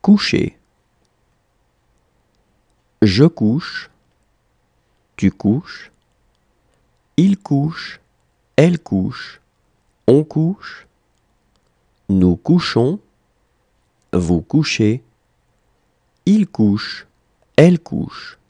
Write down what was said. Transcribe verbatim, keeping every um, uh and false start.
Coucher. Je couche, tu couches, il couche, elle couche, on couche, nous couchons, vous couchez, il couche, elle couche.